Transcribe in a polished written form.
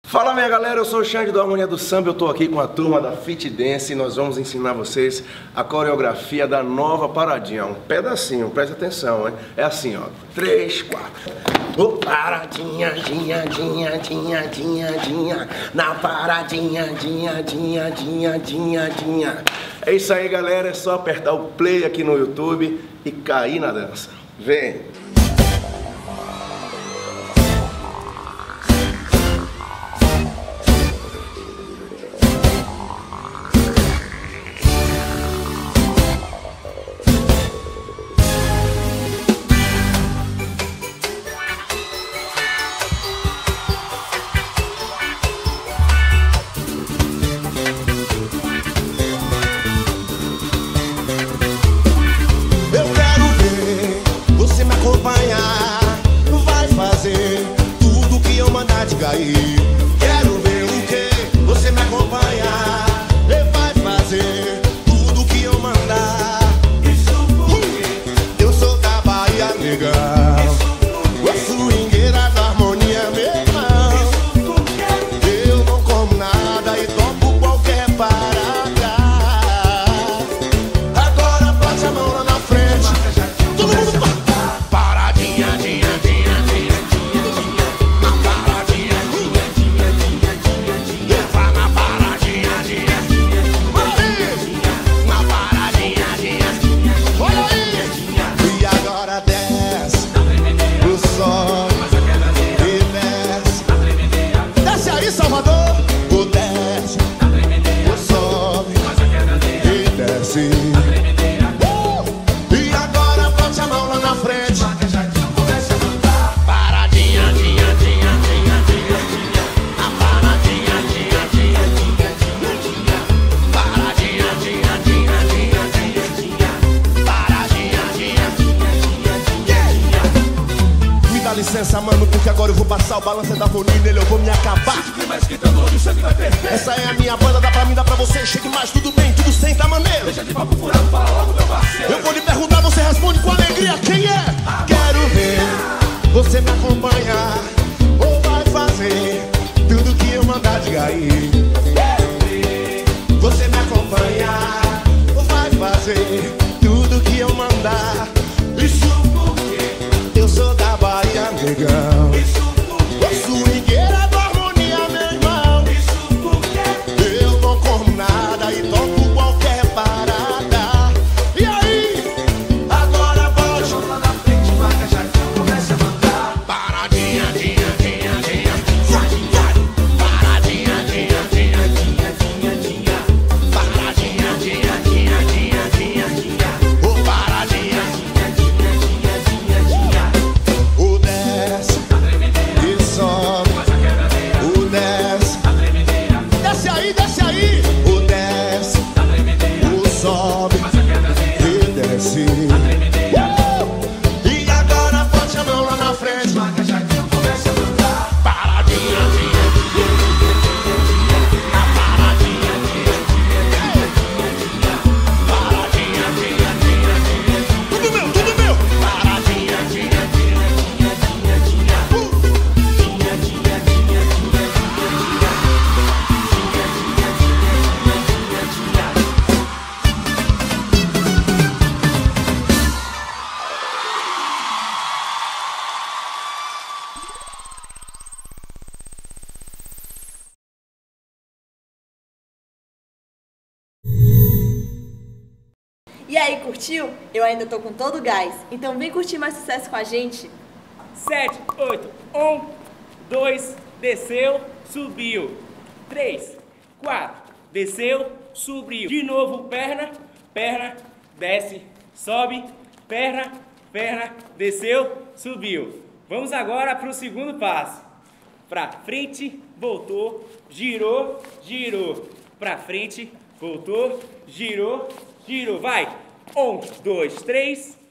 Fala minha galera, eu sou o Xande do Harmonia do Samba, eu tô aqui com a turma da Fit Dance e nós vamos ensinar vocês a coreografia da nova paradinha, um pedacinho, presta atenção, hein? É assim, ó, 3, 4. Ô, paradinha, dinha, dinha, dinha, dinha, dinha, na paradinha, dinha, dinha, dinha, dinha, dinha. É isso aí galera, é só apertar o play aqui no YouTube e cair na dança. Vem! Vai fazer tudo que eu mandar te cair. Quero ver o que você me acompanhar. Vai fazer tudo que eu mandar. Isso porque eu sou da Bahia, negão. Isso swingueira da harmonia, meu irmão. Isso porque eu não como nada e topo qualquer parada. Agora bate a mão lá na frente. Todo mundo e agora bote a mão lá na frente. Paradinha, dinha, dinha, dinha, dinha, dinha. A paradinha, dinha, dinha, dinha, dinha, dinha. Paradinha, dinha, dinha, dinha, dinha, dinha. Paradinha, dinha, dinha, dinha, dinha. Me dá licença, mano, porque agora eu vou passar o balanço da harmonia e nele eu vou me acabar. Essa é a minha banda, dá pra mim, dá pra você. Chegue mais, tudo bem, tudo sem tá maneiro. Deixa de papo furado, fala logo, meu parceiro. Eu vou lhe perguntar, você responde com alegria. Quem é? Quero ver você me acompanhar. Ou vai fazer tudo que eu mandar de cair. Quero ver você me acompanhar. Ou vai fazer tudo que eu mandar. Isso porque eu sou da Bahia, negão. Isso porque eu sou swingueira da harmonia, meu irmão. Isso porque eu não como nada e toco qualquer parada. E aí? Agora bote a mão lá na frente, marca já que começa a mandar. Paradinha, dinha, dinha, dinha, dinha. Paradinha, dinha, dinha, dinha, dinha, dinha. Paradinha, dinha, dinha, dinha, dinha, dinha. Ô paradinha, dinha, dinha, dinha, dinha, dinha. O desce e sobe. O desce. Desce aí, desce aí. O desce. O sobe. E desce. E agora bote a mão lá na frente. Marca já que eu começo a mandar. Paradinha, dinha, dinha, dinha, dinha. A paradinha, dinha, dinha, dinha, dinha. Paradinha, dinha, dinha, dinha, dinha. Tudo meu, tudo meu. Paradinha, dinha, dinha, dinha, dinha, dinha. Dinha, dinha, dinha, dinha, dinha, dinha. E aí, curtiu? Eu ainda tô com todo o gás, então vem curtir mais sucesso com a gente. 7, 8, 1, 2, desceu, subiu. 3, 4, desceu, subiu. De novo, perna, perna, desce, sobe, perna, perna, desceu, subiu. Vamos agora para o segundo passo. Pra frente, voltou, girou, girou. Pra frente, voltou, girou, girou. Vai! 1, 2, 3.